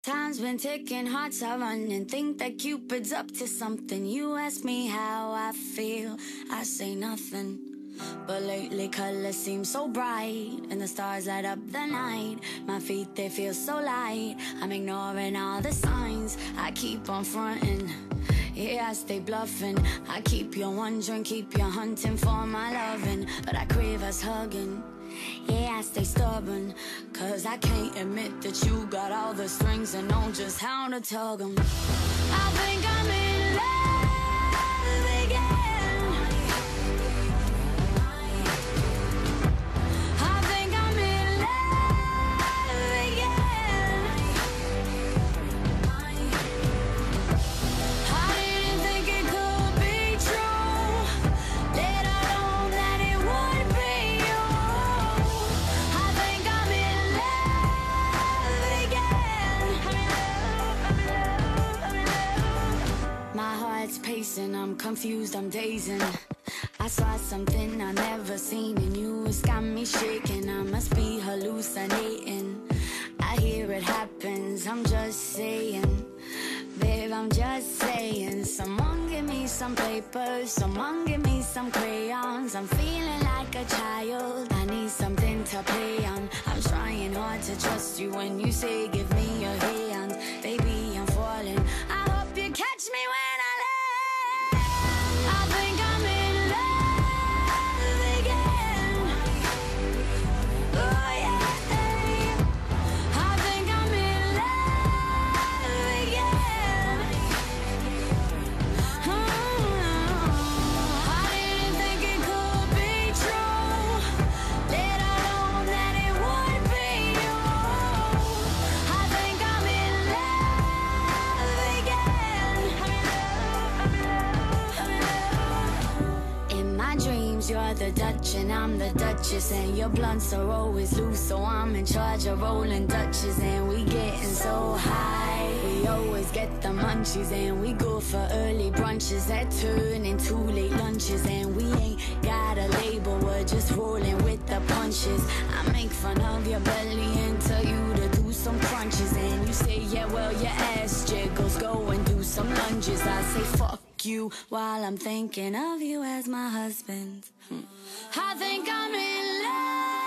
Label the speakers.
Speaker 1: Time's been ticking, hearts are running. Think that Cupid's up to something. You ask me how I feel, I say nothing. But lately colors seem so bright, and the stars light up the night. My feet, they feel so light. I'm ignoring all the signs, I keep on fronting. Yeah, I stay bluffing. I keep you wondering, keep you hunting for my loving. But I crave us hugging. Yeah, I stay stubborn, cause I can't admit that you got all the strings and know just how to tug them. I think I'm in love again. I think I'm in love again. I didn't think it could be true, let alone that it would be you. I think I'm in love again. My heart's pacing, I'm confused, I'm dazing. I saw something I never seen in you, it's got me shaking. I must be hallucinating. I hear it happens, I'm just saying. Babe, I'm just saying. Someone give me some paper, someone give me some crayons. I'm feeling like a child, I need something to play on. I'm trying hard to trust you when you say give me your hand. Baby, I'm falling, I hope you catch me when I land. I think I'm in love again. Oh yeah, I think I'm in love again. I didn't think it could be true, let alone that it would be you. I think I'm in love again. In my dreams, you're the Dutch and I'm the Duchess, and your blunts are always loose, so I'm in charge of rolling Dutches. And we getting so high, we always get the munchies, and we go for early brunches that turn into late lunches. And we ain't got a label, we're just rolling with the punches. I make fun of your belly and tell you to do some crunches, and you say, yeah, well, your ass jiggles, go and do some lunges. I say, fuck you, while I'm thinking of you as my husband. I think I'm in love.